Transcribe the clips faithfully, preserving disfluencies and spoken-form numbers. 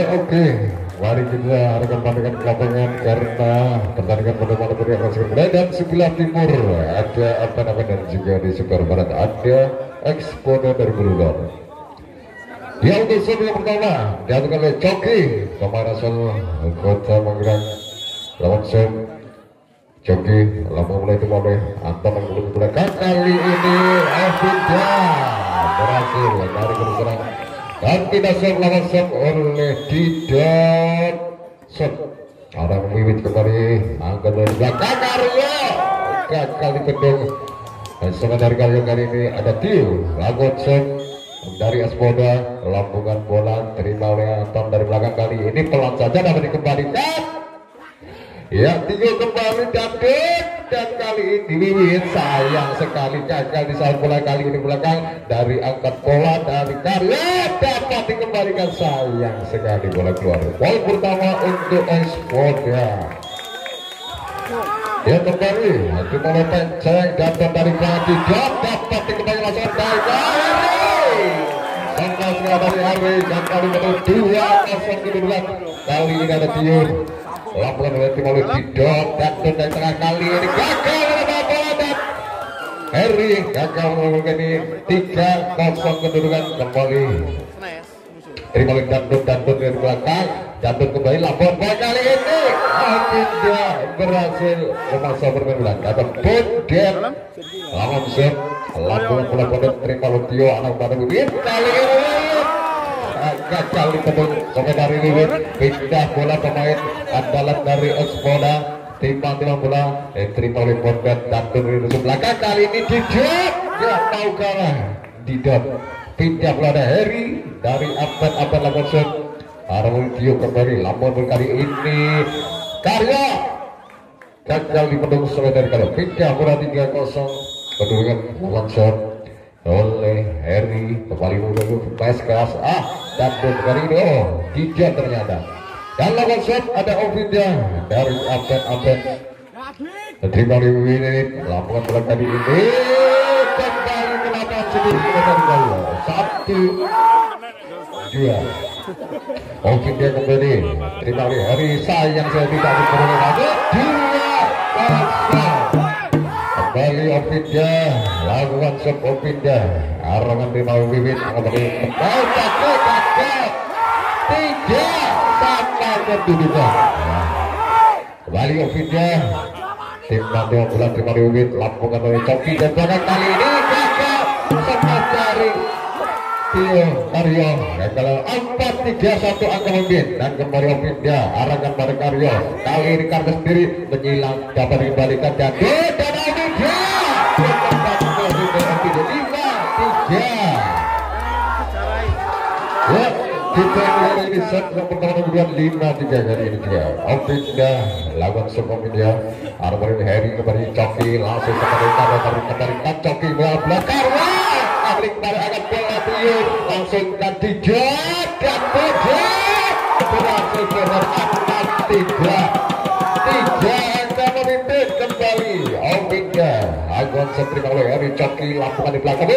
oke, mari kita rekan-rekan ke lapangan karena pertandingan pada malam ini akan segera mulai. Dan sebelah timur ada apa namanya, dan juga di sebelah barat ada Eksponen dari Bulungan. Dia untuk set yang pertama diaturkan oleh Coki pemain asal Kota Magelang. Lawan set Coki lama mulai itu oleh Anton yang belum belakang. Kali ini Avinda berhasil dari keserang dan tidak set lawan set oleh Didan set. Ada memibit kembali angkat dari belakang Aryo gagal dipendung. Dan sebenarnya kali kali ini ada Tio lawan set dari Aspoda, lambungan bola terima oleh Anton dari belakang. Kali ini pelan saja dapat dikembalikan. Ya, tinggal kembali David, dan kali ini Wiwit sayang sekali gagal di saat bola. Kali ini belakang dari angkat bola dari Karya dapat dikembalikan, sayang sekali bola keluar. Poin pertama untuk Aspoda. Ya, kembali dimulai penceng dapat dari belakang dapat dikembalikan langsung dari Sangka segera dari Harvey dan kali ini dua kosong kedudukan. Kali ini ada Tiur laporan oleh tim oleh Didot dan dari tengah. Kali ini gagal oleh bola dan Harry gagal melakukan ini tiga kosong kedudukan. Kembali terima oleh Dandut, Dandut dari belakang, Dandut kembali laporan bola. Kali ini Avinda berhasil memaksa bermain bola. Datang Boden lawan set laporan bola Boden terima oleh Tio anak pada Wiwit. Kali ini gagal dipendung sampai dari Wiwit. Pindah bola pemain andalan dari Ekspoda, timbang timbang bola eh, terima oleh Boden dan dari rusuk belakang. Kali ini Didot gak mau kalah. Didot pindah bola ada Harry dari Abad Abad lawan set. Arwin Tio kembali lampon kali ini Karya gagal dipendung sampai dari Karya. Pindah bola tiga kosong kedudukan langsung oleh Harry. Kembali dulu pas keras ah dan kali ini oh Didot ternyata. Dan lawan shot ada Ovinda dari Abed Abed terima oleh Wiwit. Lapangan bola kali ini kembali ke lapangan sendiri satu dua. Ovinda kembali terima oleh Harry, sayang saya tidak diperoleh lagi. Dua kosong kembali Ovinda lakukan shot Ovinda arangan terima oleh Wiwit kembali kembali gagal gagal tiga sama kedudukan. Kembali Ovinda tim nanti bulan terima oleh Wiwit lampungan oleh Coki dan belakang. Kali ini gagal sempat dari Tio Karyo gagal empat tiga satu angka mungkin. Dan kembali Ovinda arangan pada Karyo. Kali ini Karyo sendiri menyilang dapat dikembalikan dan dan Ovinda lima tiga. Ya, kita ini set pertama kedua lima tiga kali ini juga. Ovinda lawan Ovinda. Arwin Harry kembali Coki langsung kembali Karyo dari kembali Coki belakang. Klik pada angkat bola Tio langsung dan Didot dan Boden berhasil berhasil tiga tiga angka memimpin kembali Ovinda. Agon setrika oleh Harry Coki lakukan di belakang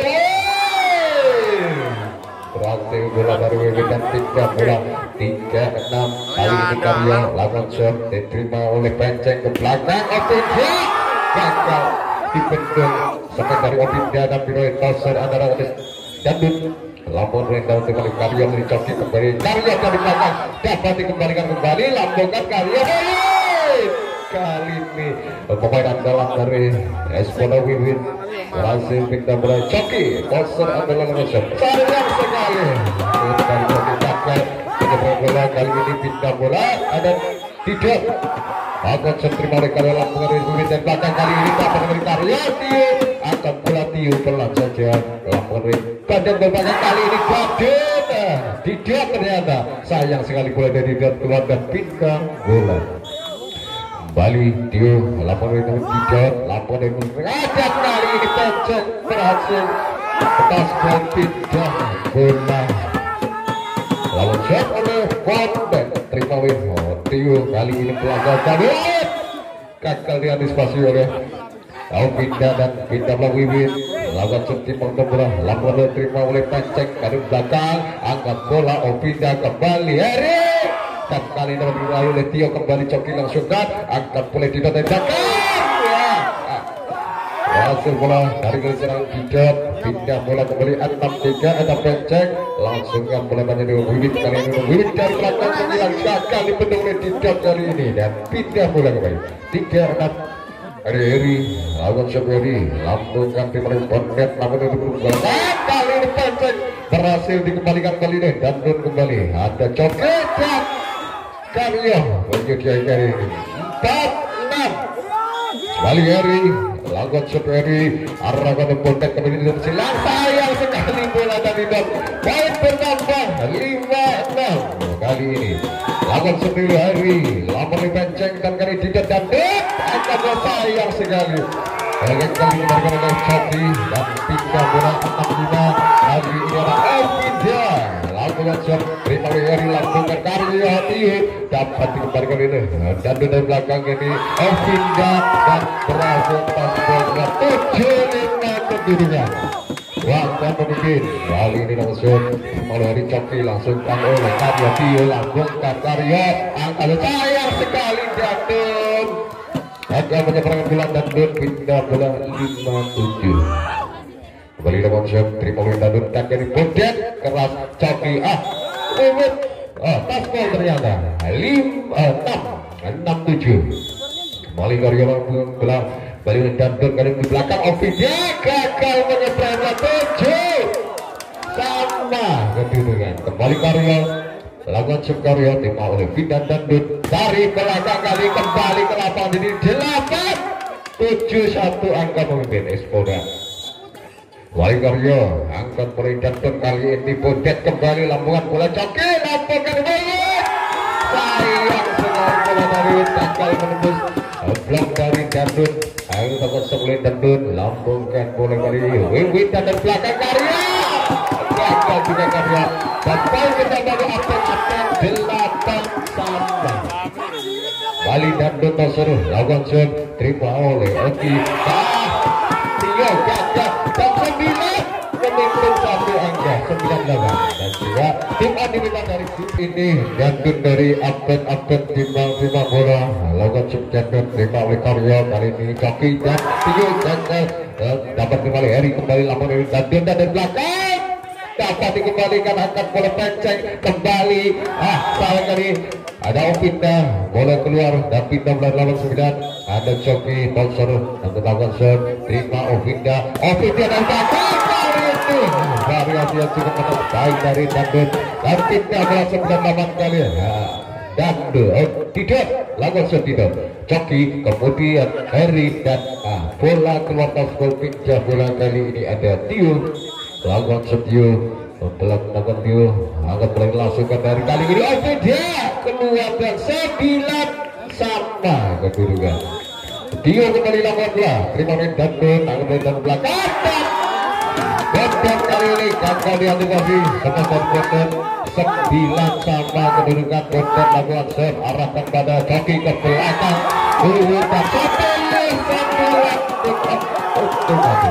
berhasil bola dari Wiwit dan tiga bola tiga enam. Kali ini Karyo lakukan shot diterima oleh penceng ke belakang. Ovinda gagal dipendung sampai dari Ovinda dan Binoy Toser antara Dandut lampon rendah untuk kali Karyo dari Coki kembali Karyo dari belakang dapat dikembalikan kembali lambungkan Karyo. Kali ini pemain andalan dari Ekspoda Wiwit berhasil pindah bola Coki Toser andalan Toser sayang sekali dari Coki gagal pindah bola. Kali ini pindah bola ada Didot akan terima oleh Karyo lampung dari Wiwit dan belakang. Kali ini dapat dari Karyo Tio akan bola Tio pelan saja lampung dari badan berbagai. Kali ini Baden Didot ternyata sayang sekali bola dari Didot keluar dan pindah bola kembali Tio lampung dari Didot lampung dari ada. Kali ini pencet berhasil atas dan pindah bola lalu shot oleh Bonden terima oleh Tio. Kali ini pelanggar David gagal diantisipasi oleh Ovinda dan pindah bola Wiwit lawan setimpang bola lampung terima oleh penceng dari belakang angkat bola Ovinda kembali Harry dan kali ini diraih oleh Tio kembali coki langsung kan angkat boleh tidak tembakan ya hasil bola dari geseran tidak pindah bola kembali enam tiga ada penceng langsung kan bola banyak dua Wiwit kali ini Wiwit dari belakang sembilan gagal dipenuhi oleh tidak kali ini dan pindah bola kembali tiga enam Eri lawan Soberi lambungkan tim Bonnet namun itu belum kali ini penceng berhasil dikembalikan kali ini dan kembali ada Coket dan Karyo bagi dia kali ini empat enam kembali Eri lawan Soberi arahkan Bonnet kembali di silang sayang sekali bola dari Dot poin bertambah lima enam kali ini lawan Soberi Eri lawan penceng dan kali tidak dan Dot akan sayang sekali kali kali diberikan oleh Coki dan pindah bola enam lima kali ini ada Elvida lalu langsung terima Eri lambungkan Karyo Tio dapat dikembalikan ini dan dari belakang ini Elvida dan berhasil pas bola tujuh lima kedudukan waktu mungkin kali ini langsung melalui Coki langsung kan oleh Karyo Tio lambungkan Karyo angkat sayang sekali jatuh agak menyeberang bola dan Dun pindah bola lima tujuh kembali lawan Syam terima oleh Dun dan dari Bondet keras Coki ah Wiwit ah tas gol ternyata lima enam enam tujuh kembali Karyo langsung bola kembali oleh Dun kali di belakang Ovidia gagal menyeberang bola tujuh sama kedudukan kembali Karyo lakukan Karyo terima oleh Vidan dan Dut dari belakang kali kembali ke lapangan jadi delapan tujuh satu angka pemimpin Espoda Wali Karyo angkat peringkat kali ini Bondet kembali lambungan bola Coki lambungkan Wiwit sayang sekali bola dari takal menembus blok dari Dandun ayo takut sebelum Dandun lambungkan bola dari Wiwit dan dari belakang Karyo gagal juga Karyo dan poin kita dari Apen-Apen delapan sama Bali dan Doto seru lawan Sun terima oleh Oki Tio gagal dan sembilan menimbul satu angka sembilan delapan dan juga tim adilan dari tim ini dan tim dari Apen-Apen timbang-timbang bola lawan Sun Jandun terima oleh Karyo kali ini Coki dan Tio gagal dapat kembali Eri kembali lawan dari Dandun dan dari belakang dapat dikembalikan angkat bola penceng kembali ah salah kali ada Ovinda bola keluar dan pindah bola lawan sembilan ada Coki Tonsor dan melakukan serve terima Ovinda Ovinda dan gagal kali itu variasi yang cukup baik dari Dandun dan pindah bola sembilan lawan kali Dandun oh, tidak lakukan serve tidak Coki kemudian Heri dan ah, bola keluar gol pindah bola kali ini ada Tio lakukan Setio telah melakukan Tio angkat bola langsung dari kali ini Ovidia keluar dan sembilan sama kedudukan Tio kembali lakukan bola terima oleh Dandun angkat bola dari belakang Bondet kali ini gagal diantisipasi sama Bondet sembilan sama kedudukan Bondet lakukan serve arahkan pada Coki ke belakang Wiwit dan sepuluh sembilan untuk maju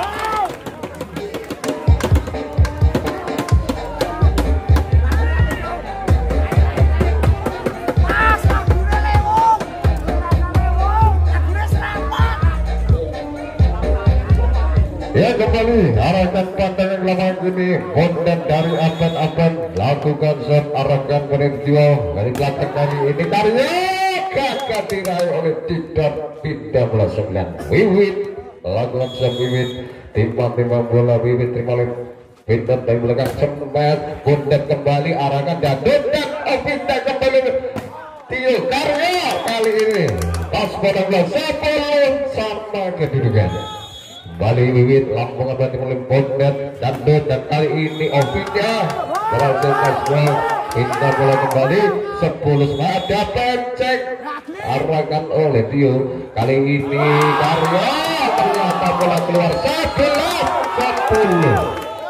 ya kembali arahkan pandangan lawan ini Bondet dari Apen-Apen lakukan serve arahkan penentuan dari belakang kali ini Karyo gagal diraih oleh tidak pindah bola sembilan Wiwit lakukan serve Wiwit timbang-timbang bola Wiwit terima oleh Bondet dari belakang sempat Bondet kembali arahkan Dandun dan Ovinda kembali Tio Karyo kali ini pas bola bola sepuluh sama kedudukan kembali Wiwit lambungan berarti oleh Bondet Dandun dan kali ini Ovinda berhasil masuk pindah bola kembali sepuluh ada penceng arahkan oleh Tio kali ini Karyo ternyata bola keluar sebelas sepuluh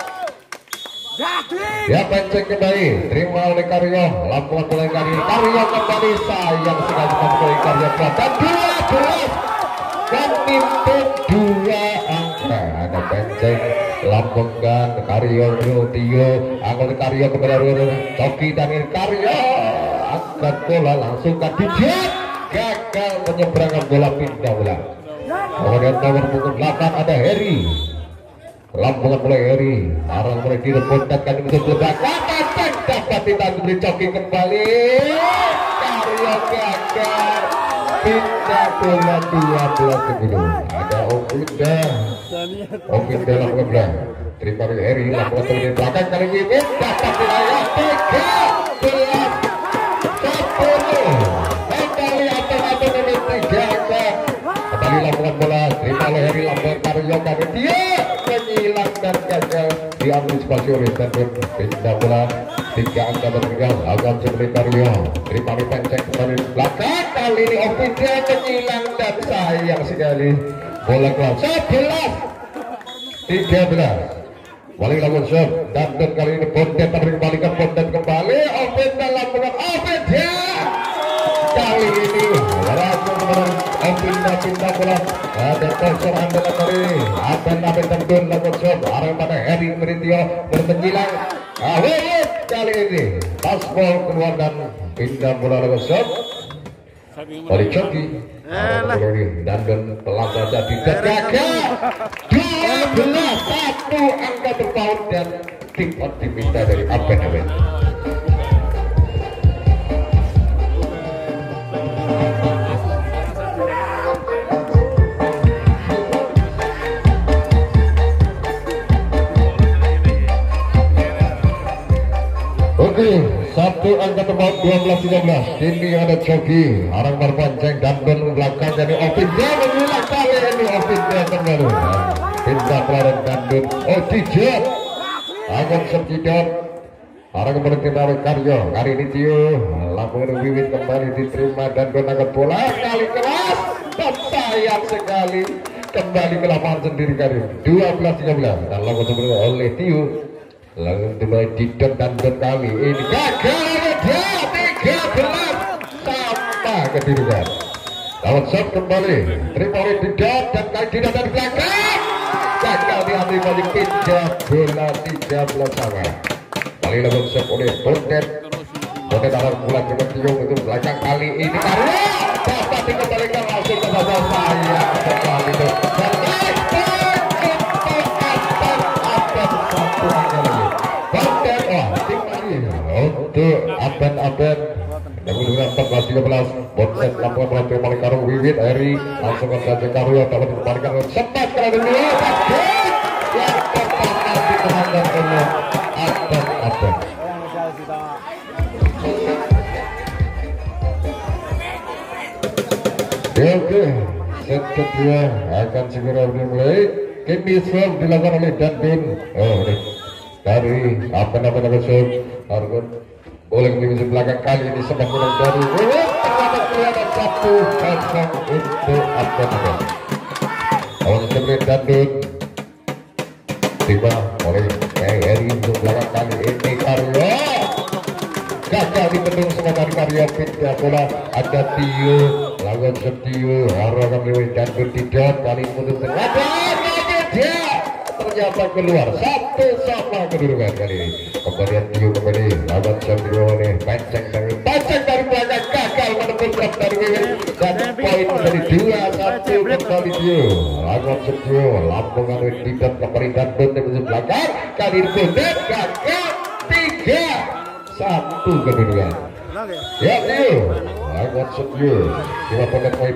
ya penceng kembali terima oleh Karyo lambungan bola kali ini Karyo kembali sayang sekali kembali Karyo dan dua belas memimpin dua angka ada penceng lambungkan Karyo Tio angkat Karyo kepada Coki dan Karyo angkat bola langsung ke Dijat, gagal menyeberangkan bola pindah bola. Kemudian nomor punggung delapan ada Heri, lambungan mulai Heri, arah mulai direbutkan kali untuk ledakan, dapat ditanggung beri coki kembali, Karyo gagal pindah bola dua belas sebelum ada Opinda, Opinda lambungan bola. Terima kasih Heri, lakukan di belakang kali ini dapat wilayah tiga belas sepuluh kembali atau-atau menit tiga kembali lakukan bola, terima oleh Heri, lakukan Karyo kali dia menyilang dan gagal diantisipasi oleh Tendon, pindah bola tiga angka bertinggal akan seperti Karyo, terima oleh pencet kembali belakang kali ini Opinda menyilang dan sayang sekali bola keluar sebelas tiga belas. Balik lakukan shot dan dan kali ini Bondet kembalikan Bondet kembali Opinda lakukan Opinda kali ini berhasil kemudian Opinda pindah bola ada kosong andalan dari Aben Aben Tendun lakukan shot arah pada Heri Meritio bermenjilang awet kali ini pas ball keluar dan pindah bola lakukan shot balik Coki dan dan pelajar jadi gagal dua belas satu angka berpaut dan timot diminta dari Aben Aben. Oke, satu angka terbaik dua belas tiga belas. Ini ada Coki, arang berpancing dan dan belakang dari Opinda mengulang kali ini Opinda kembali. Pindah pelarian dan dan oh Dijat, akan serjidot. Arang berhenti dari Karyo, kali ini Tio, langsung Wiwit kembali diterima dan dan angkat bola kali keras dan sayang sekali kembali ke lapangan sendiri kali dua belas tiga belas dan langsung sebenarnya oleh Tio. Lalu dimulai Didot dan dan kali ini gagal dia tiga belas sama kedudukan. Lawan shot kembali terima oleh Didot dan kali Didot dari belakang gagal diambil balik tiga bola tiga belas sama. Kali lawan shot oleh Bondet. Bondet arah bola ke Tiung itu belakang kali ini Karyo dapat dikembalikan langsung ke bawah saya sekali itu. Untuk Aben-Aben kemudian empat belas tiga belas Bondet lakukan melatih balik Karyo Wiwit Heri langsung ke saja Karyo dapat dikembalikan sempat kali dulu yang pertama dikenakan oleh Aben-Aben. Oke, set kedua akan segera dimulai. Kini serve dilakukan oleh Dandun. Oh, dari Aben-Aben Aben Argon boleh di belakang kali ini sempat menang dari terdapat kelihatan satu kosong untuk Aben-Aben. Awal sebenarnya Dandun tiba oleh Heri untuk belakang kali ini Karyo gagal dibendung semua dari Karyo pindah bola ada Tio lawan Setio arahkan lewat Dandun tidak kali putus ternyata dia ternyata keluar satu sama kedudukan kali ini. Kemudian Tio kembali lawan Setio oleh pancing dari pancing dari belakang gagal menembus drop dari Wiwit dan poin menjadi dua satu kembali Tio lawan Setio lampungan tidak kembali Dandun di belakang kali ini Bondet gagal tiga satu kedudukan. Ya Tio lawan Setio dua Bondet poin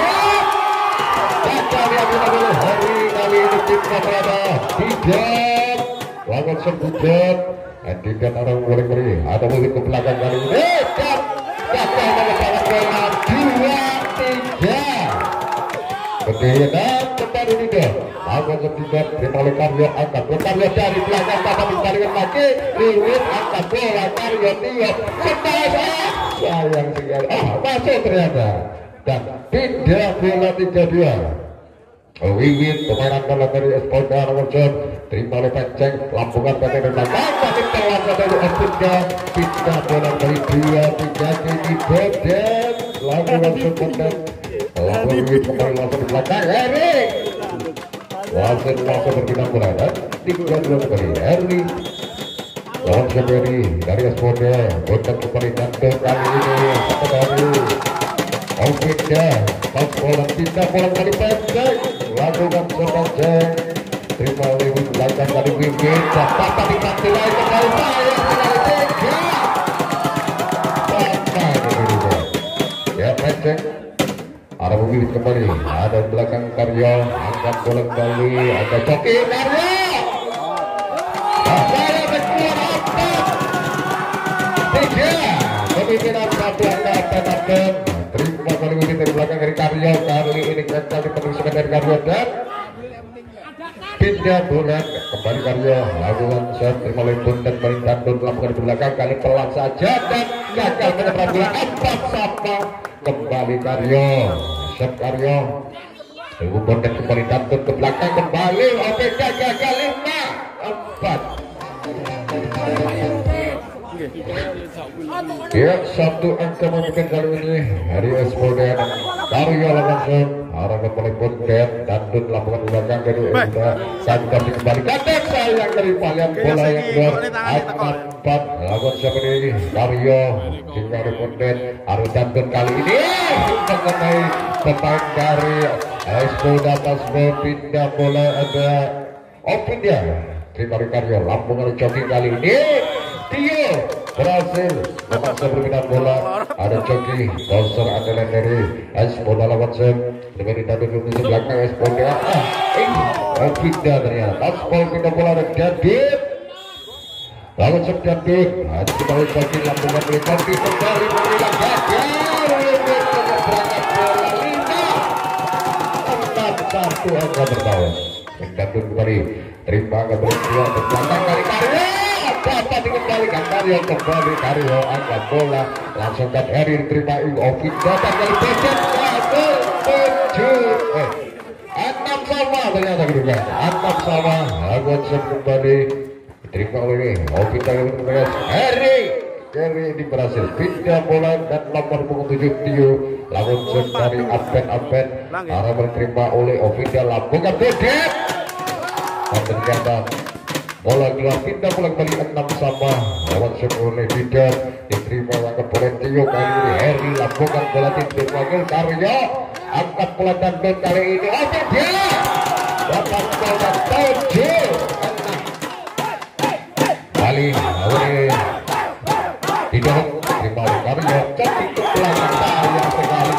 gagal diambil oleh Heri kali ini kita berada Dijat lawan Setio Tidak orang boleh beri ada mulut ke belakang kali ini dan gagal mengejar bola dua tiga kemudian kembali Dijat lawan Setio terima oleh Karyo angkat Karyo dari belakang dapat dikembalikan lagi Wiwit angkat bola Karyo Tio sayang sayang sekali ah masuk ternyata dan pindah bola tiga dua. Wiwit pemain andalan dari Esponda nomor John terima oleh Penceng lampungan pada depan tapi telah dari Esponda pindah bola dari dua tiga kini Bondet langsung Bondet langsung Wiwit kembali langsung di belakang Heri langsung langsung berpindah bola dan tiga dua kembali Heri lawan Seberi dari Esporda botak kembali jantung kali ini satu baru Ovinda pas bola pindah bola kali pendek lakukan sepanjang terima lewat belakang dari Wiwin dapat diganti lagi kembali saya sekali tiga ya pendek arah Wiwin kembali ada belakang Karyo angkat bola kembali ada Coki Karyo saya berkuat empat tiga pemimpinan satu angka terima kali ini dari belakang dari Karyo kali ini kali penulisan dari Karyo dan pindah bola kembali Karyo lakukan shot terima lempun dan kembali tandun lakukan di belakang kali pelan saja dan gagal menyeberang bola empat sama kembali Karyo shot Karyo lempun dan kembali tandun ke belakang kembali O P K gagal lima empat ya satu angka mungkin kali ini hari Esporda Karyo langsung arah kembali Pondet dan Dun lakukan belakang dari Enda sangat kembali kandang sayang dari palian bola yang keluar empat lakukan siapa ini Karyo hingga dari Pondet arah dan Dun kali ini mengenai pemain dari Esporda Tasbo pindah bola ada Ovinda terima dari Karyo Lampung kali jogging kali ini Tio berhasil memaksa permintaan bola ada Coki Bowser andalan dari Esporda lawan Sem dengan ditanduk di belakang Esporda ah ini Ovinda ternyata Tasbol pindah bola ada Jadid lawan Sem Jadid ada kembali Coki Lampung kali Coki kembali merilang gagal berangkat bola lima empat satu angka bertahan Jadid kembali terima kembali dua ke belakang kali Karyo dapat dikembalikan Karyo kembali Karyo angkat bola langsung ke Eri diterima Ovinda dan kali becet satu tujuh eh enam sama ternyata kedua enam sama lakukan set kembali diterima oleh Ovinda yang bertugas Eri Eri ini berhasil pindah bola dan nomor punggung tujuh Tio lakukan set dari Apen Apen arah berterima oleh Ovinda lambungkan Dedet dan ternyata bola keluar pindah bola kembali enam sama lawan oleh Didan diterima angkat bola Tio kali ini Heri lambungkan bola diterima Karyo angkat bola dan Don kali ini Ovinda dapat bola tujuh enam kali oleh Didan diterima oleh Karyo cantik ke belakang sayang sekali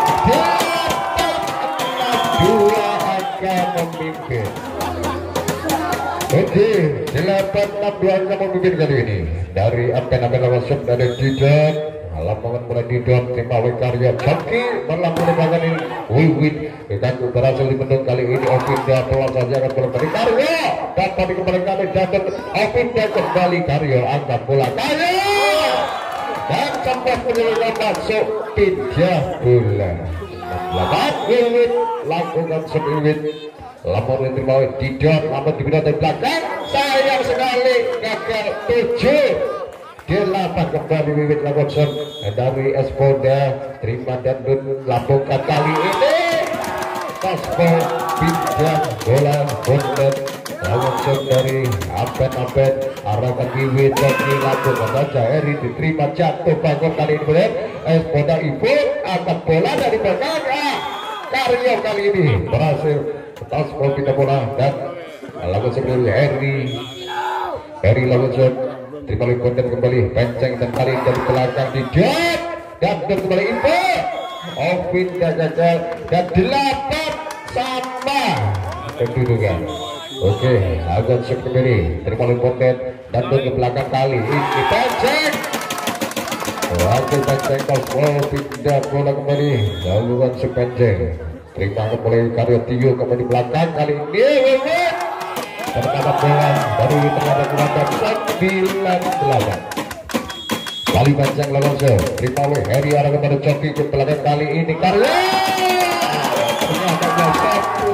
dua angka memimpin. Oke, delapan enam dua angka memimpin kali ini dari Apen-Apen lawan Sem dari Didan lapangan mulai Didan terima oleh Karyo Coki berlangsung di belakang ini Wiwin dan berhasil dibendung kali ini Ovinda pelan saja akan bola dari Karyo dapat dikembalikan oleh Jadon Ovinda kembali Karyo angkat bola Karyo dan sempat menyelesaikan masuk pindah bola lawan Wiwin lakukan sepiwin lampau yang terima oleh Didan lampau dibina dari belakang sayang sekali gagal tujuh delapan kembali Wiwin lakukan dari Esporda terima dan Dun lambungkan kali ini Tasbol pindah bola Bondet lakukan dari Apen-Apen arahkan Wiwin dan dilakukan saja Eri diterima jatuh bangun kali ini boleh Esporda Ibu angkat bola dari belakang Karyo kali ini berhasil Tasbol pindah bola dan lakukan sebelum Eri Eri lakukan terima oleh Bondet kembali penceng dan kali dari belakang Didan dan kembali Ibu Ovinda gagal dan delapan sama kedudukan. Oke, agak sek kembali terima oleh Bondet dan ke belakang kali ini penceng waktu penceng Tasbol pindah bola kembali lakukan sepenceng terima kembali Karyo Tio kembali belakang kali ini Wiwin terdapat bola dari terhadap belakang sembilan delapan kali panjang lawan se terima oleh Heri arah kepada Coki ke belakang kali ini Karyo ternyata satu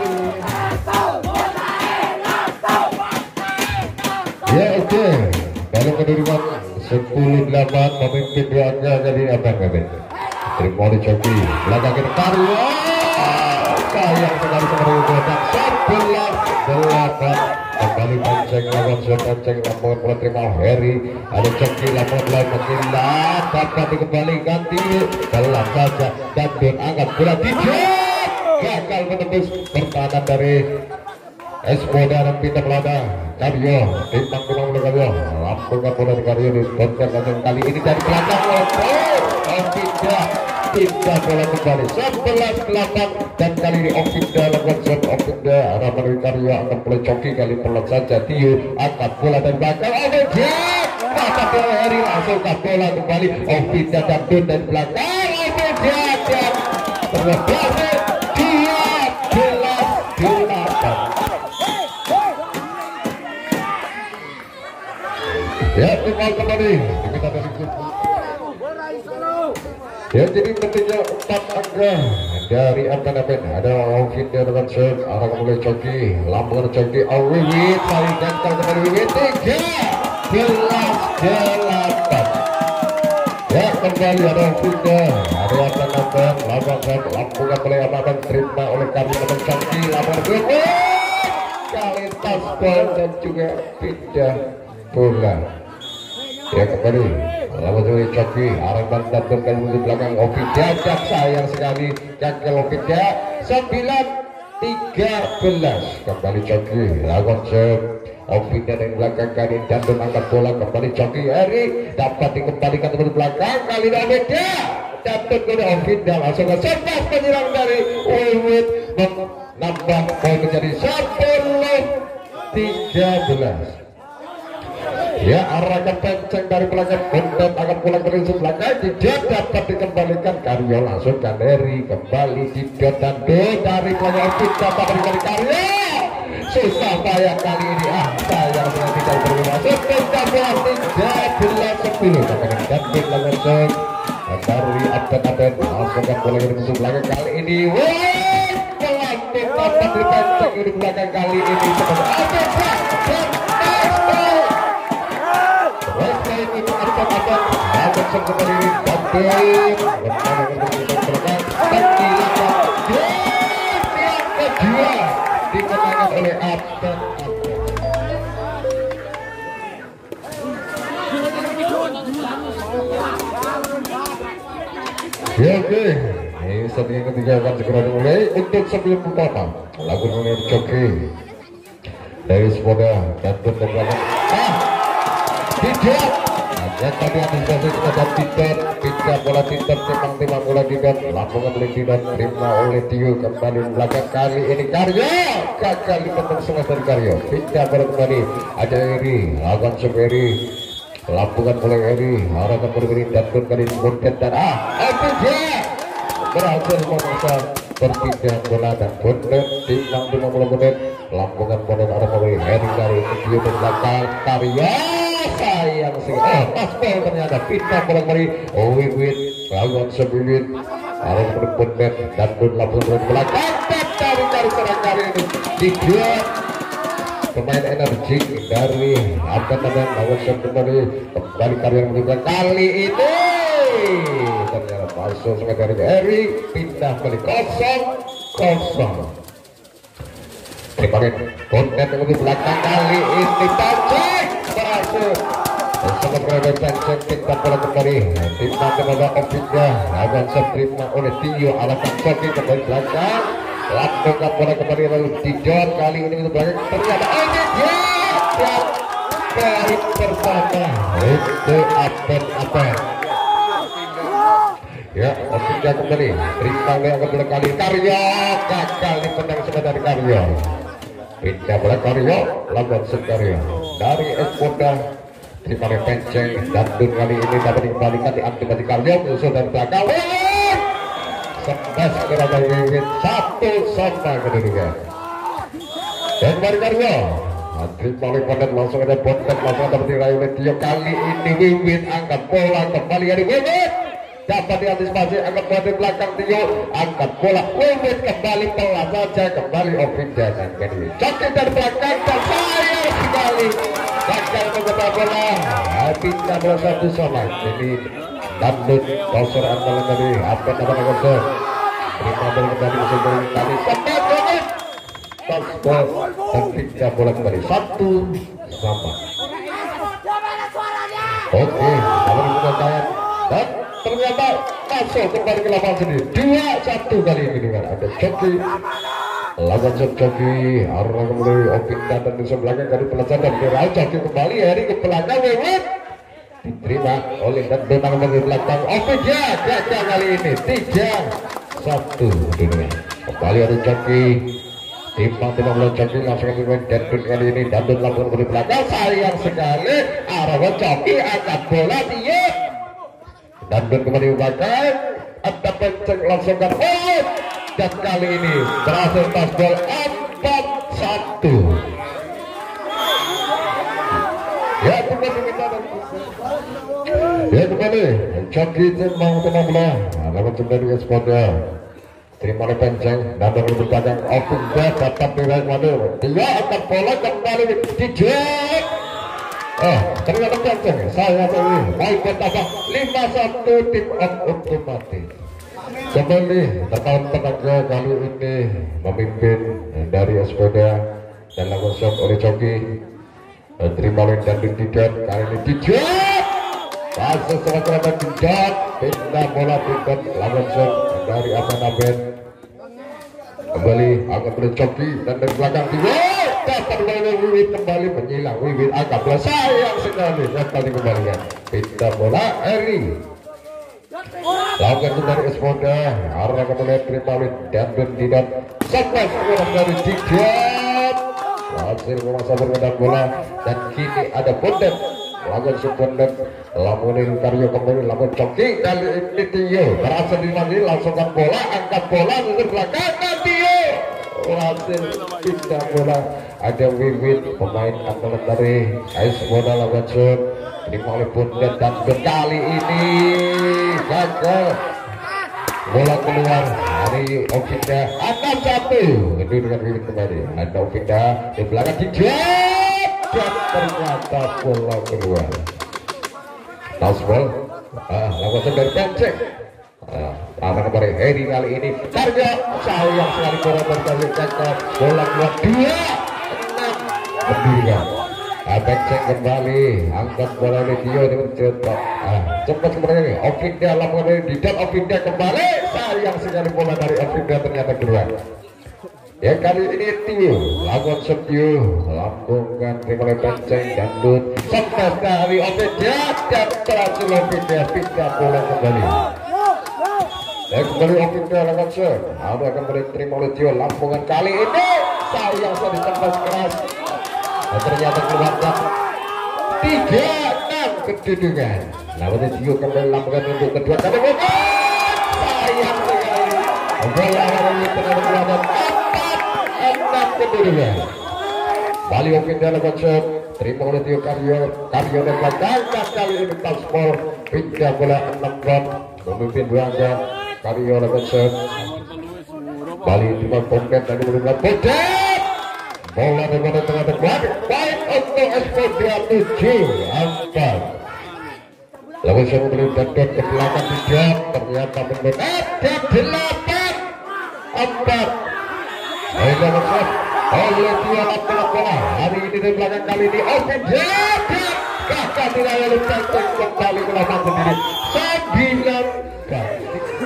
ya oke kalau kedudukan sepuluh delapan memimpin dua angka kali Apen-Apen terima oleh Coki belakang ke Karyo sayang sekali kembali ke belakang sebelas delapan kembali panjang penceng lawan penceng lawan bola terima Heri, ada Coki lawan bola mengilat dapat dikembalikan tinggi dalam saja dan Don angkat bola dijat gagal menembus pertahanan dari Espoda dan pindah pelada Karyo timbang timbang oleh Karyo lampungkan bola di Karyo di konten kali ini dari belakang oh tidak tidak bola kembali sebelas delapan dan kali ini Ovinda lakukan shot Ovinda arah dari Karyo akan boleh Coki kali pelan saja Tio angkat bola dari belakang Ovinda dapat bola Heri langsung bola kembali Ovinda dan Don dari belakang Ovinda dan terlepas dia jelas delapan. Ya, tinggal kembali kita dari ya, jadi pentingnya empat angka dari Apen-Apen ada Ovinda dengan shot arah mulai Coki lambungan Coki Wiwit saling gantal kembali Wiwit tiga belas delapan ya kembali ada Ovinda ada Apen-Apen lambungan lambungan mulai Apen terima oleh Karyo dengan Coki lambungan Wiwit kali tasbol dan juga pindah bola ya kembali lawan dari Coki arah bantan kali di belakang Ovinda jak sayang sekali gagal Ovinda sembilan tiga belas kembali Coki lawan shot Ovinda dari belakang kali dan angkat bola kembali Coki Heri dapat dikembalikan ke belakang kali ini Ovinda dapat ke Ovinda langsung ke sepas penyerang dari Wiwit menambah poin menjadi sepuluh tiga belas. Ya arahkan penceng dari belakang Bondet akan pulang ke belakang tidak dapat dikembalikan Karyo langsung ke Heri kembali tidak dan D dari belakang Ovinda dapat dari Karyo susah payah kali ini ah sayang dengan tidak berhasil tiga belas tiga belas sepuluh dan D langsung dari Apen-Apen langsung ke bola ke belakang kali ini wah pelantik dapat dipenceng di belakang kali ini seperti seperti ini kedua dikenakan oleh Apen. Ya oke, ini set yang ketiga akan segera dimulai untuk sebelum pertama lagu mulai Coki dari Spoda dan belakang ah tidak ya tadi antisipasi kita tidak tidak bola tidak timang-timang bola tidak langsung oleh tidak terima oleh Tio kembali belakang kali ini Karyo gagal dipotong semua dari Karyo tidak bola kembali ada Heri lakukan Heri lampungan oleh Heri arahkan berberi dan kali Bondet dan ah Ovinda berhasil memaksa perpindahan bola dan Bondet timang-timang bola Bondet lampungan Bondet arah oleh Heri dari Tio belakang Karyo sayang sekali oh paspol ternyata pindah bola kembali oh Wiwit lawan sebilit harus berbendet dan berlabuh bola dapat dari dari serang kali ini tiga pemain energi dari Apen-Apen lawan kembali kembali Karyo yang kali ini ternyata palsu sangat dari Heri pindah kembali kosong kosong terima kasih Bondet yang di belakang kali ini tajam berhasil sangat berada penceng kita bola kembali timah kepada Ovinda akan terima oleh Tio alasan Coki kembali belakang lakukan bola kembali lalu Tidor kali ini ke belakang ternyata Ovinda dan dari pertama itu Apen-Apen ya Ovinda kembali terima oleh akan bola kali Karyo gagal dipendang semua dari Karyo pindah bola Karyo lakukan Karyo dari Espoda terima oleh penceng dan Don kali ini dapat dikembalikan diambil dari Karyo musuh dari belakang sebelas kira dari Wiwit satu sama kedudukan dan dari Karyo terima oleh Bondet langsung ada Bondet langsung dapat diraih oleh Tio kali ini Wiwit angkat bola kembali dari Wiwit dapat diantisipasi angkat bola di belakang Tio angkat bola Wiwit kembali pelan saja kembali Ovinda dan kini Coki dari belakang dan sayang sekali gagal mencetak bola pindah bola satu sama jadi Dandut kosor andalan dari Apen-Apen kosor terima bola kembali musuh dari tadi sempat banget pas bol dan pindah bola kembali satu sama. Oke, kalau kita lihat dan ternyata masuk kembali ke lapangan sendiri dua satu kali ini dengan ada Coki lawan Coki arah kembali Opinda dan di sebelahnya dari pelajar dan Gerald Coki kembali hari ke belakang Wewet diterima oleh dan Donang dari belakang Opinda gagal kali ini tiga satu dengan kembali ada Coki timbang timbang oleh Coki langsung ke Dandun kali ini Dandun langsung dari belakang sayang sekali arah Coki angkat bola dia Dandun kembali belakang ada penceng langsung kan oh dan kali ini berhasil pas gol empat satu ya kembali kita ya kembali Coki mau tenang bola lawan kembali Esporda terima oleh penceng Dandun kembali belakang Opinda dapat diraih mana dia angkat bola kembali dijek oh ternyata penceng saya tahu baik bertambah lima satu tim otomatis kembali tertahan tenaga kali ini memimpin dari Esporda dan langsung shot oleh Coki terima oleh Dandun Didat kali ini Didat pasang selanjutnya dan Didat pindah bola Didat langsung shot dari Aman Aben kembali akan oleh Coki dan dari belakang Didat dapat bola Wiwit kembali menyilang Wiwit agak bola sayang sekali kembali kembalikan pindah bola Eri lakukan dari Esporda arah kemudian terima oleh Dandun Didat sebelas orang dari Didat hasil memaksa bermedan bola dan kini ada Bondet lakukan Bondet lamunin Karyo kembali lakukan Coki kali ini Tio berhasil dimandi langsungkan bola angkat bola ke belakang dan Tio hasil pindah bola ada Wiwit pemain andalan dari Esporda lakukan shot terima oleh Bondet dan kali ini gagal bola keluar dari Opinda enam satu itu dengan Wiwit kembali ada Opinda di belakang Didat dan ternyata bola keluar Nasbol ah, lakukan dari penceng ah, akan kembali Hedi kali ini Karya sayang sekali bola berkali gagal bola keluar dua enam berdiri penceng kembali angkat bola oleh Dio dengan cetak ah, cepat kembali Opinda lakukan dari Didat Opinda kembali sayang sekali bola dari Opinda ternyata keluar ya kali ini Tio lakukan Tio lambungkan terima oleh penceng Dandun sebelas kali Opinda dan berhasil Opinda pindah bola kembali dan kembali Opinda lakukan shot ada kembali terima oleh Tio lambungan kali ini sayang sekali tempat keras dan ternyata keluar tiga enam kedudukan lawan Tio kembali lambungkan untuk kedua kali sayang sekali bola ini ternyata keluar empat enam kedudukan Bali Opinda lakukan shot terima oleh Tio Karyo Karyo dan belakang kali ini Taspol pindah bola enam run memimpin dua angka Karyo lakukan shot Bali terima Bondet dan kemudian Bondet bola dari tengah terbang baik untuk Esporda tujuh empat lalu saya membeli Dandun ke belakang Didat ternyata benar dan delapan empat oleh oleh dia lakukan bola hari ini di belakang kali ini Opinda kakak tidak lalu penceng kembali ke lapangan sendiri sembilan kali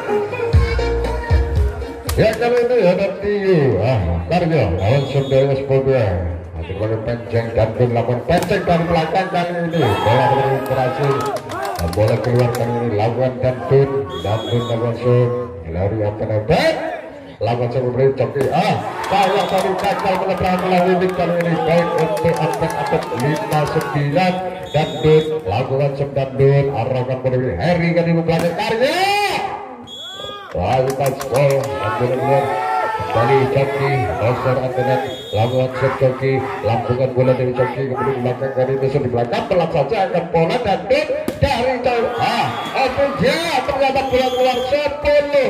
ya kali ini ada Tio ah Karyo lawan saudara Esporda hasil bagi penceng Dandun lakukan penceng dari belakang kali ini bola berhasil bola keluar kali ini lakukan Dandun Dandun lakukan shot lari apa naik lakukan shot memberi Coki ah sayang tadi gagal mengebrang melalui Wiwit kali ini baik untuk aspek-aspek lima sembilan Dandun lakukan shot Dandun arahkan melalui Heri kan di belakang Karyo lalu Taspol benar-benar dari Coki dasar antenan lakukan shot Coki lambungan bola dari Coki kemudian belakang dari musuh di belakang pelan saja akan bola Dandun dari Coki ah Opinda ternyata bola keluar sepuluh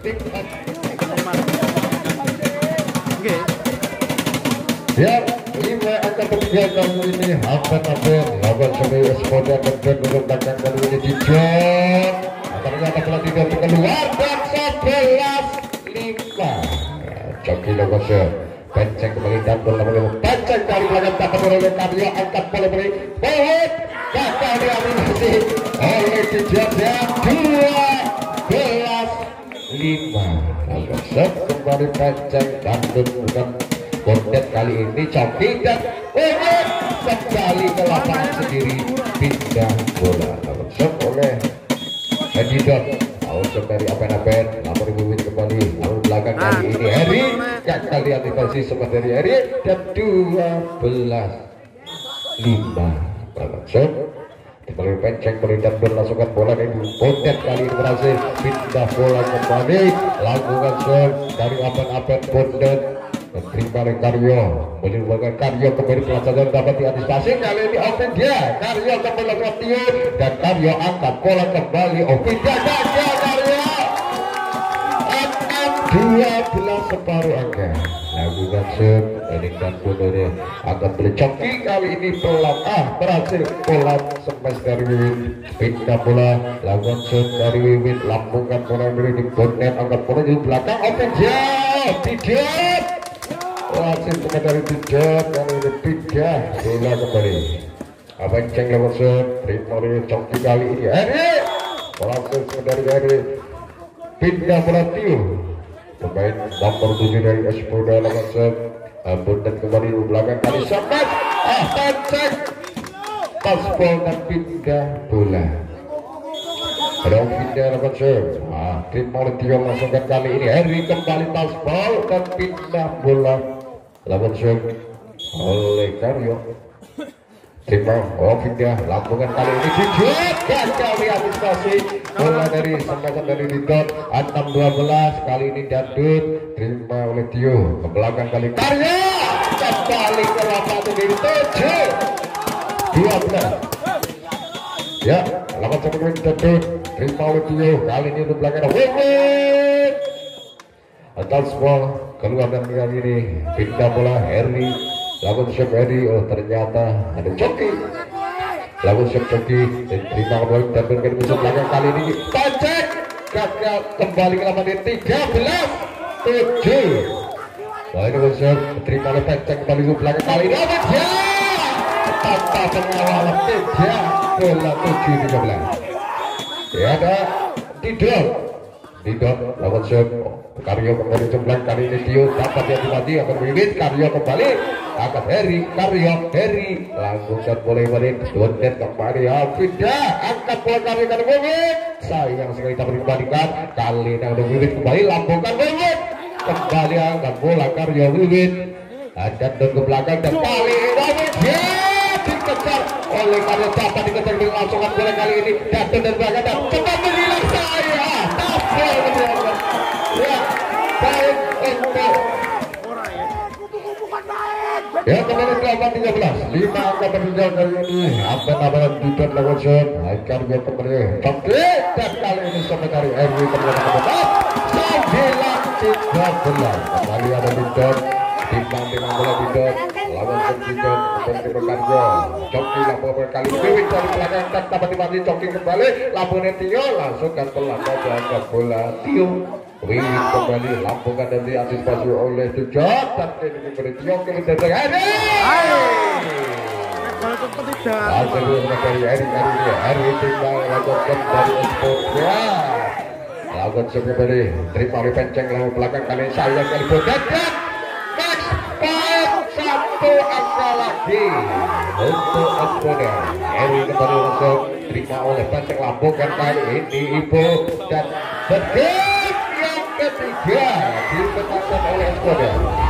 ya lima angka ketiga kali ini Aman Aben lawan sebagai Esporda dan Dandun belakang kali ini Didat ternyata bola tidak keluar dan sebelas lima Coki lakukan shot Penceng kembali dan bola kembali Penceng dari belakang dapat oleh Karyo angkat bola kembali Bohut gagal dianimasi oleh Dijada dua belas lima. Langsung kembali Penceng dan bukan Bondet kali ini Coki dan Bohut kembali ke lapangan sendiri pindah bola langsung oleh Edidon. Langsung dari apen-apen lapor Wiwin kembali lalu belakang kali ini Heri gagal diantisipasi sempat dari Heri dan dua belas lima. Langsung kembali Penceng dan berlangsungkan bola dari Bondet kali ini berhasil pindah bola kembali lakukan serve dari apen-apen Bondet terima oleh Karyo menyumbangkan Karyo kembali pelajaran dapat diantisipasi kali ini Ovidia Karyo kembali lakukan Tio dan Karyo angkat bola kembali Ovidia gagal Karyo enam dua belas separuh angka lakukan serve Enik dan Bondonya akan beli Coki kali ini pelan ah berhasil bola smash dari Wiwin pindah bola lakukan serve dari Wiwin lambungkan bola dari di Bondet angkat bola di belakang Ovidia tidak wasit dari tiga kali ini tiga bola kembali Penceng langsung terima oleh Coki kali ini Heri langsung dari Heri pindah bola Tio pemain nomor tujuh dari Espoda langsung Bondet kembali di belakang kali sampai ah Penceng paspol dan pindah bola ada pindah langsung ah terima oleh Tio langsungkan kali ini Heri kembali paspol dan pindah bola langsung oleh Karyo terima oh pindah lambungan kali ini jujur gagal diantisipasi bola dari semacam dari Didot enam dua belas kali ini Dadut terima oleh Tio ke belakang kali Karyo kembali ke lapangan sendiri tujuh dua belas ya lawan sama Dadut terima oleh Tio kali ini ke belakang Wiwin atas bola keluar dan kali ini pindah bola Heri lakukan shot Heri oh ternyata ada Coki lakukan shot Coki dan terima bola dan berkali musuh belakang kali ini Penceng gagal kembali ke lapangan tiga belas tujuh wah ini musuh terima oleh Penceng kembali ke belakang kali ini apa dia tanpa pengawalan tiga bola tujuh tiga belas ya ada Didot Didot lawan shot Karyo kembali jemblang kali ini Tio dapat yang dimati akan Wiwin Karyo kembali akan Heri Karyo Heri langsung shot boleh balik Bondet kembali Alvida angkat bola Karyo kali Wiwin sayang sekali dapat dikembalikan kali ini ada Wiwin kembali lambungkan Wiwin kembali angkat bola Karyo Wiwin dan ke belakang dan kali ini ya dikejar oleh Karyo dapat dikejar dengan langsungan bola kali ini dan dan belakang dan cepat menghilang saya tapi ya baik untuk ya kembali delapan tiga belas lima angka berjalan kali ini apa-apa Didot langsung Karyo kembali Coki dan kali ini sampai dari Erwin kembali sembilan tiga belas kembali ada Didot timbang dengan bola Didot lawan Didot kembali ke Karyo Coki langsung kali Wiwin dari belakang dan dapat dimati Coki kembali labuhnya Tio langsung kan pelanggan jaga bola Tio Wiwin kembali lambungkan dan diantisipasi oleh Didot dan ini memberi Tio ke mendadak Heri hasil dari Heri kali ini Heri tinggal lakukan dari Espoda lakukan kembali terima oleh Penceng lawan belakang kali sayang kali Bondet dan max point satu angka lagi untuk Espoda Heri kembali langsung terima oleh Penceng lambungkan kali ini Ibu dan Bedit yang ketiga dimenangkan oleh Espoda.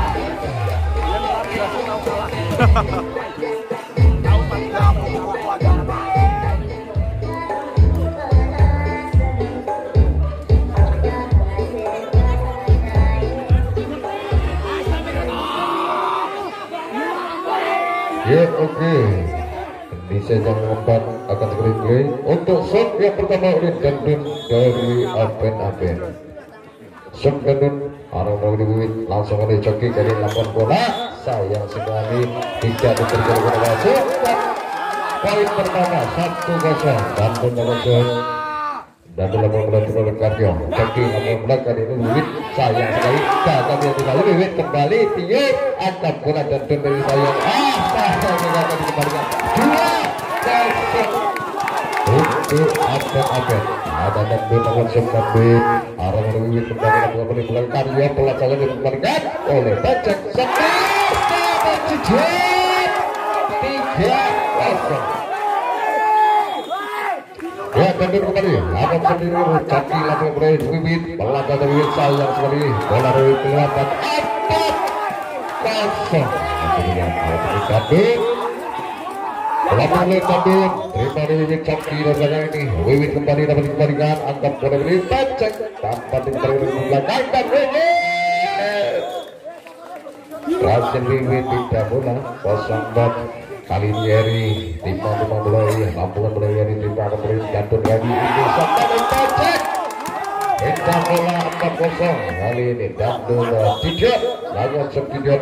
Ya oke okay. Di sesi yang keempat akan segera untuk shot yang pertama oleh Dandun dari Apen-Apen shot Dandun arah mau dibuat langsung oleh Coki dari lapangan bola sayang sekali tidak diterima bola masuk poin pertama satu kosong Dandun langsung dan dalam memulai turun karyo Coki memulai kali ini Wiwit sayang sekali gagal dia kembali Wiwit kembali Tio angkat bola dan dari sayang ah sayang gagal dikembalikan dua kosong untuk Abed ada dan bola langsung kabin arah dari Wiwit kembali kembali bola karyo bola salah dikembalikan oleh Bacek sebelas tiga kosong. Ya, mundur kembali. Abang sendiri Coki langsung berakhir Wiwit belakang dari Wiwit sayang sekali bola dari kelihatan empat kosong. Kemudian bola kabin bola mulai kabin terima dari Wiwit Coki dan belakang ini Wiwit kembali dapat dikembalikan angkat bola dari Bacek dapat dikembalikan dari belakang dan Wiwit berhasil Wiwit tidak bola kosong bot. Kali ini Eri timah timah mulai lampungan mulai Eri timah kembali jatuh lagi ini sampai dan Bacek kita bola empat kosong kali ini jatuh tiga lalu septiga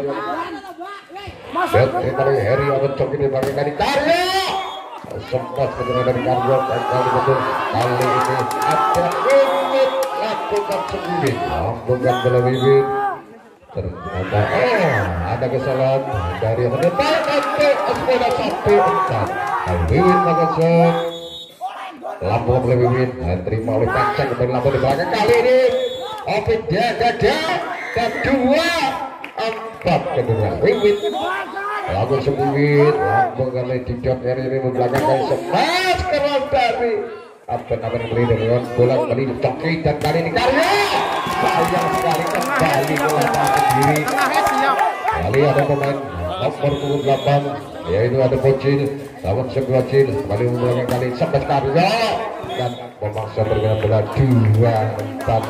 dan terima dari Eri akan coba dipakai dari Karyo sempat kemudian dari Karyo dan kali betul kali ini ada Wiwit lakukan sendiri lampungan bola Wiwit ternyata oh ada kesalahan dari yang mendepan untuk sepeda satu empat Wiwit Magasok lampu oleh Wiwit terima oleh Bacek kembali lampu di belakang kali ini Ovid dia gagal dan dua empat kedua Wiwit lalu Wiwit lampu kali didot dari ini belakang kali semas keras dari apa-apa beli dengan bola kembali Coki dan kali ini Karyo sayang sekali kembali ke lapangan sendiri kali ada pemain nomor puluh delapan yaitu ada Bocil lawan sebelah Bocil kembali mengulangi kali sempat Karyo dan memaksa bermain bola dua empat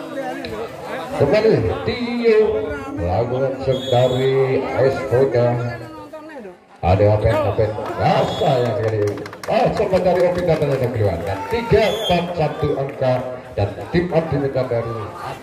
kembali Tio lagu dari Espoda ada apa apa rasa yang sekali oh sempat dari Opi dan ada keluar dan tiga empat satu angka dan tim optimisme dari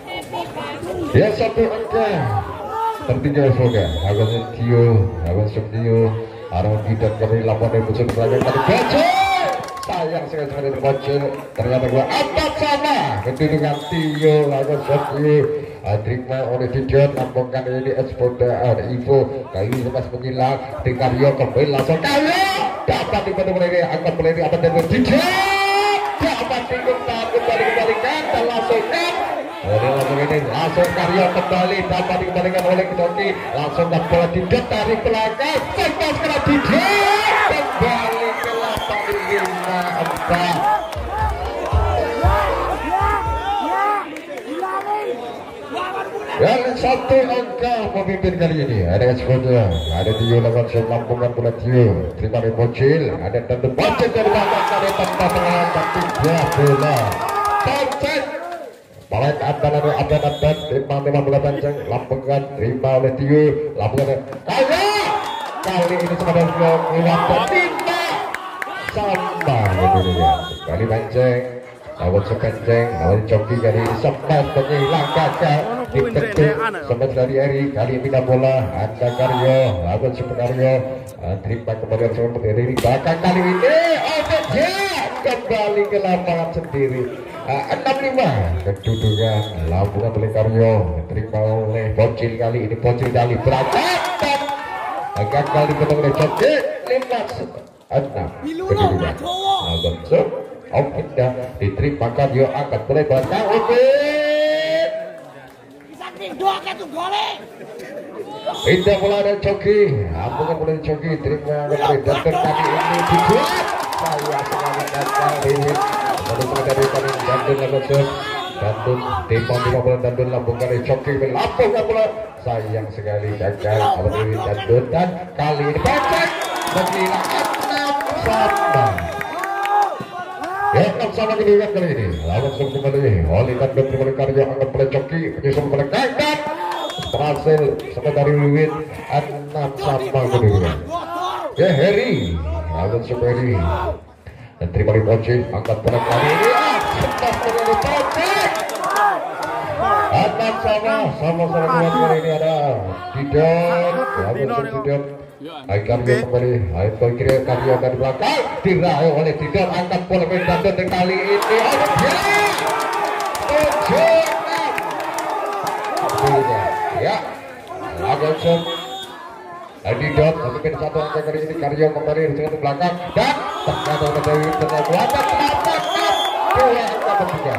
dia satu angka tertinggal Espoda agaknya Tio agak Tio arah tidak kembali lapan dari musuh belakang tadi Bacek sayang sekali sekali Bacek ternyata gua empat sama kedudukan Tio agak Tio terima oleh Dijon nampungkan ini Espoda ada Ivo kali ini lepas menghilang di Karyo kembali langsung Karyo dapat dibantu oleh angkat oleh apa dan Dijon dapat dikembalikan kembali kembalikan dan langsung kan oleh langsung ini langsung Karyo kembali dapat dikembalikan oleh Coki langsung dapat bola Dijon dari belakang sempat kena Dijon kembali ke lapangan lima empat yang satu angka memimpin kali ini ada Espoda ada Tio lawan lampungan bola Tio terima dari Bocil ada tentu Bacek dari belakang ada tanpa pengawasan tiga bola Bacek balik andalan dari Adan-Adan terima lima bola Bacek lampungan terima oleh Tio lampungan kali kali ini sebenarnya keluar dan lima sama kali Bacek lawan sekenceng lawan Coki kali ini sempat menyilang gagal ditentu sempat dari Eri kali ini pindah bola ada Karyo lawan Karyo terima kembali sempat dari belakang kali ini Ovid kembali ke lapangan sendiri enam lima kedudukan lampungan oleh Karyo terima oleh Bocil kali ini Bocil kali berangkat dan gagal dipotong oleh Coki lima enam kedudukan langsung Ovid diterima Karyo angkat boleh belakang Ovid pindah bola dari Coki ampungan bola dari Coki terima kembali dan tadi ini dibuat saya sekali gagal Wiwit lalu dari kami Dandun langsung Dandun timah lima bola Dandun lambungkan dari Coki melambungkan bola sayang sekali gagal kalau Wiwit Dandun dan kali ini Bacek menggila enam sama ya enam sama kedudukan kali ini langsung kembali oleh Dandun kembali Karyo angkat bola Coki menyusul kembali gagal berhasil sama dari Wiwit enam sama kedudukan ya Heri langsung Heri dan terima di Bocil angkat bola kali ini sepas dari Bacek Anak sama sama-sama kuat kali ini ada Didon, langsung Didon. Hai Karyo kembali, hai Karyo Karyo dari belakang diraih oleh Didon, angkat bola medan dan kali ini ya, langsung Didon mungkin satu angka kali ini Karyo kembali dengan belakang dan ternyata dari dengan kuatan melakukan dua angka ketiga.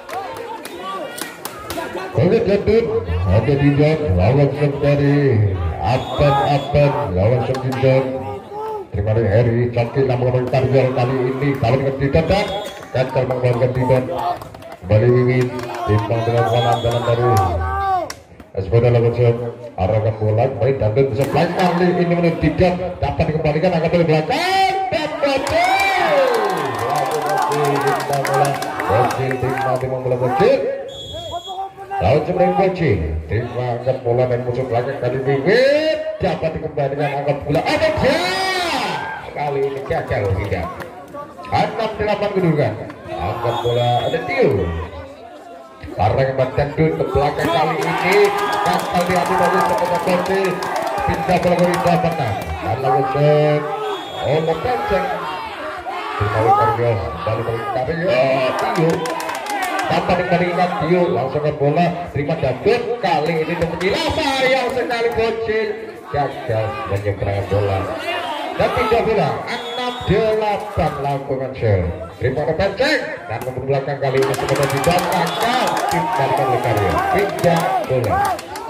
Oke Didon, ada Didon langsung dari Apen-Apen lawan Didon. Terima kasih Heri Coki namun Karyo kali ini kalau dengan Didon dan gagal mengeluarkan Didon. Kembali Wiwit timbang dengan kanan jalan dari Espada langsung arahkan bola kembali dan bisa flank kali ini menurut Didon dapat dikembalikan akan dari belakang dan bocil. Lalu bocil timbang bola bocil timbang timbang bola bocil. Lalu sebenarnya bocil timbang angkat bola dan musuh belakang kali Wiwit dapat dikembalikan angkat bola ada dia kali ini gagal tidak. Enam delapan kedudukan angkat bola ada Tio. Arang Batendun ke belakang kali ini gagal diambil oleh sepakat bocil. Pindah bola ke Rinda Pernah dan langsung oh lepenceng kembali Karyo kembali ke Karyo Tio dapat dikembalikan Tio langsung ke bola terima Dandun kali ini menggila sayang sekali bocil gagal menyeberangan bola dan pindah bola enam delapan lakukan share terima lepenceng dan ke belakang kali ini sebenarnya di belakang dikembalikan oleh Karyo pindah bola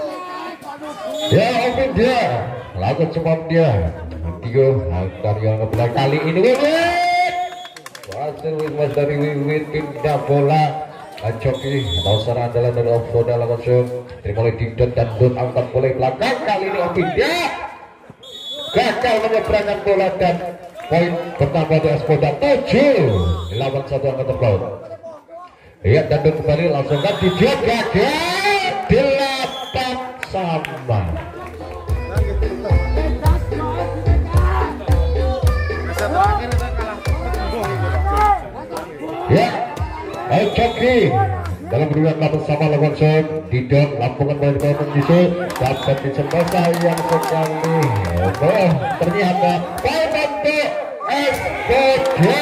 ya open dia lagu cuma dia Tio Karyo ke belakang kali ini Wiwit hasil Wiwit dari Wiwit pindah bola Coki atau serangan andalan dari Ofoda langsung terima oleh Didon dan Don angkat bola belakang kali ini open dia gagal menyeberangkan bola dan poin pertama dari Espada tujuh delapan satu angkat terpaut. Lihat dan Don kembali langsung kan Didon gagal delapan sama. Ya, ayo Coki dalam berdua lapan sama langsung Didon lampungan bola di bawah menyusul dapat disembasa yang sekali. Oh, ternyata poin untuk Espada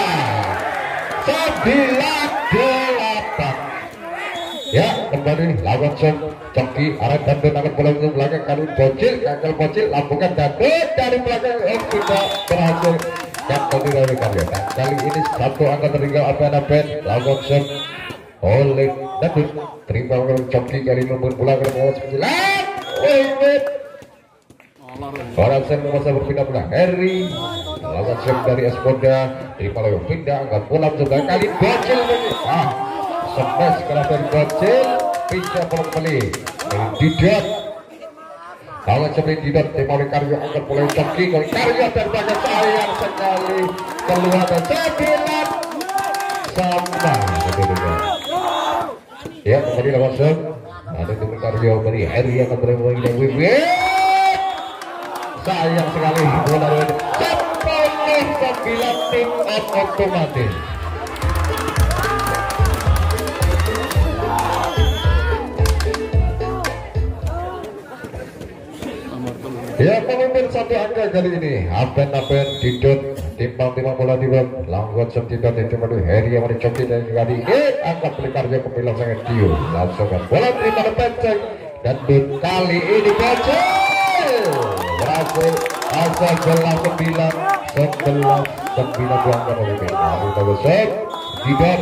sembilan delapan. Ya kembali langsung Coki arah Dandun akan bola ke belakang kali bocil gagal bocil lampungan Dandun dari belakang oh tidak berhasil dan kali dari Karyo dan kali ini satu angka tertinggal Apen-Apen langsung oleh Dandun terima oleh Coki kali ini bola ke bawah sembilan Wiwit orang sen masa berpindah bola Heri langsung dari Espada terima oleh pindah angkat bola juga kali bocil ah smash kalau dari bocil pindah bola kembali Didon kalau seperti Didon terima oleh Karyo angkat bola Coki kali Karyo terbaca sayang sekali keluar dan sembilan sama ya kembali langsung ada tim Karyo dari Heri yang akan terima dari Wiwit sayang sekali bola dari sepuluh sembilan tim otomatis. Ya pemimpin satu angka kali ini Apen-Apen Didon timbang-timbang bola di bawah langsung Didon itu menuju Heri yang Coki dan kali ini angkat beli Karyo kembali langsung Tio langsung bola terima lepenceng dan Don kali ini bocil berhasil asal sebelas sembilan sebelas sembilan buangkan oleh Bin lalu langsung Didon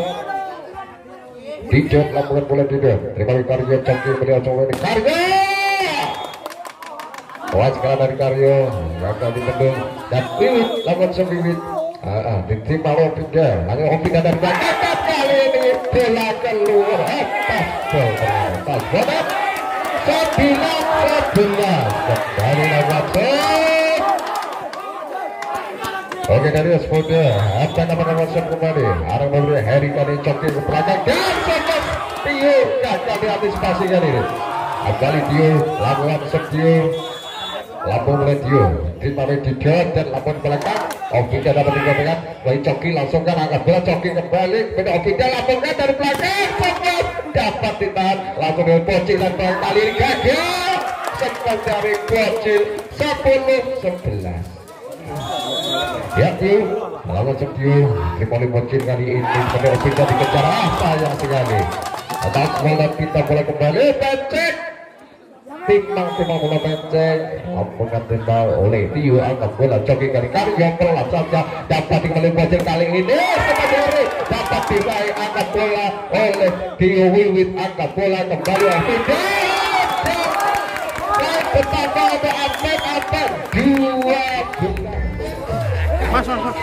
Didon lakukan bola Didon terima kasih Karyo Coki beliau coba ini Karyo awas sekarang dari Karyo gagal dibendung dan Wiwit langsung Wiwit ah, diterima oleh Opinda hanya Opinda dari belakang kali ini bola keluar atas atas bola sembilan sebelas kembali langsung oke dari Espada apa nama langsung kembali arah memberi Heri kali Coki ke belakang dan sebelas Tio gagal diantisipasi kali ini kembali Tio langsung Tio Lampung oleh Tio terima oleh Didon dan lampung belakang Ovida dapat dikatakan baik Coki langsung kan angkat bola Coki kembali kepada Ovida langsungkan dari belakang Sokos dapat ditahan langsung dengan Bocil dan kali ini gagal sempat dari Bocil sepuluh sebelas ya Tio melawan Sepio Tripoli Bocil kali ini kepada Ovida dikejar ah sayang sekali atas bola kita bola kembali Becek timang timang bola Becek ampunkan tembak oleh Tio angkat bola Coki kali Karyo pelan saja dapat kembali Bocil kali ini sebenarnya dapat diraih angkat bola oleh Tio Wiwit angkat bola kembali Ovida betapa ada apa-apa dua mas mas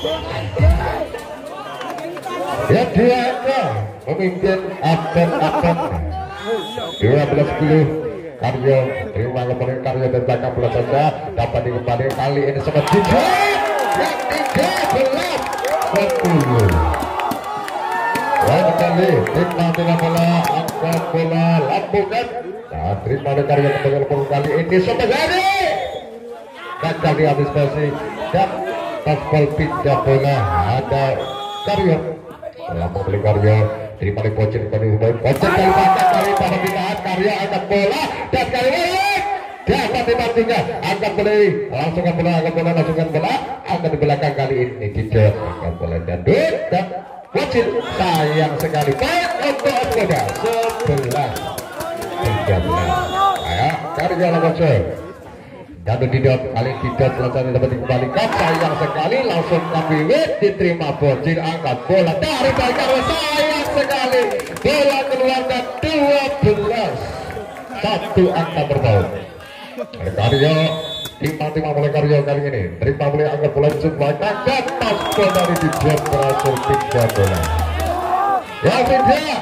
ya dia ada memimpin apa-apa dua belas sepuluh Karyo terima kembali Karyo dan belakang bola saja dapat dikembali kali ini sempat juga yang tiga belas sepuluh dan kembali terima dengan bola angkat bola lambungkan nah terima dari Karyo kembali kali ini sempat hari dan kali habis versi dan taskol pindah bola ada Karyo lambung beli Karyo terima dari Bocil kembali Bocil kali pasang kali dapat ditahan Karyo angkat bola dan kali ini dapat dibantunya angkat beli langsung ke bola angkat bola langsung ke bola angkat di belakang kali ini tidak angkat bola dan dan Bocil sayang sekali baik untuk Ovida sebelas tiga belas ayo Karyo langsung dan tidak kali tidak selesai dapat dikembalikan sayang sekali langsung Kabiwit diterima Bocil angkat bola dari Karyo sayang sekali bola keluar dan dua belas satu angka berbau Karyo timang-timang mulai Karyo kali ini terima mulai angkat bola jumlah dan pas bola dari Dijon berhasil tiga bola ya tidak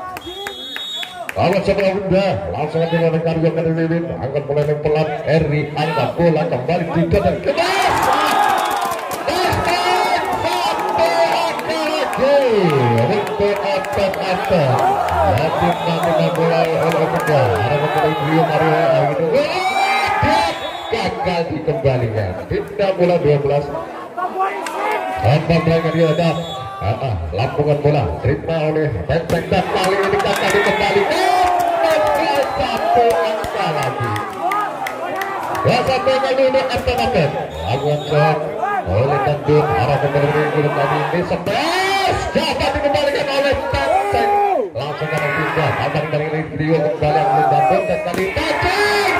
kalau sebelah udah langsung aja oleh Karyo kali ini angkat bola yang pelan Eri angkat bola kembali Dijon dan kemas untuk atas-atas ya timang-timang bola oleh Ovida harapan dari Brio Mario gitu gagal dikembalikan tidak bola dua belas empat belas kali ada ah, ah, lampungan bola terima oleh Becek dan kali ini gagal dikembalikan satu angka lagi ya satu kali ini atas-atas lakukan shot oleh Tanduk harapan dari Brio kali ini sebelas dapat dikembalikan oleh Becek langsung ke Ovida akan dari Brio kembali oleh Tanduk dan kali Becek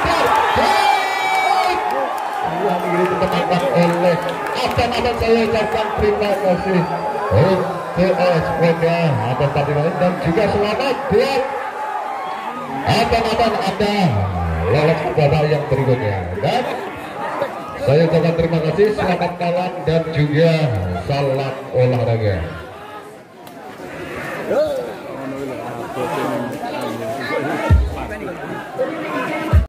yang ini ditempatkan oleh Atas-atas saya ucapkan terima kasih untuk Ovida atas pertandingan dan juga selamat buat Atas-atas Anda lolos ke babak yang berikutnya dan saya ucapkan terima kasih selamat kawan dan juga salam olahraga.